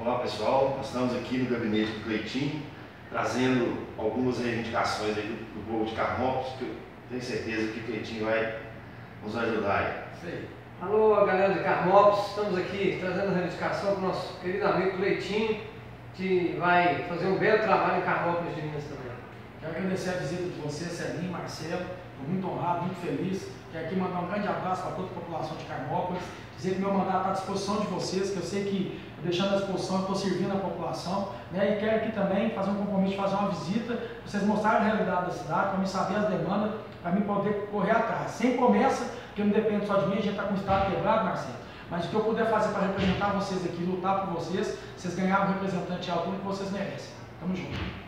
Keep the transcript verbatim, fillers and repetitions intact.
Olá pessoal, nós estamos aqui no gabinete do Cleitinho, trazendo algumas reivindicações aí do, do povo de Carmópolis, que eu tenho certeza que o Cleitinho vai nos ajudar aí. Isso aí. Alô galera de Carmópolis, estamos aqui trazendo a reivindicação para o nosso querido amigo Cleitinho, que vai fazer um belo trabalho em Carmópolis de Minas também. Quero agradecer a visita de vocês, Celinho, Marcelo, estou muito honrado, muito feliz. Quero aqui mandar um grande abraço para toda a população de Carmópolis, dizer que meu mandato está à disposição de vocês, que eu sei que deixando à disposição, eu estou servindo a população, né? E quero aqui também fazer um compromisso de fazer uma visita, para vocês mostrarem a realidade da cidade, para mim saber as demandas, para mim poder correr atrás. Sem promessa, porque não depende só de mim, a gente está com o estado quebrado, Marcelo. Mas o que eu puder fazer para representar vocês aqui, lutar por vocês, vocês ganharem um representante à altura que vocês merecem. Tamo junto.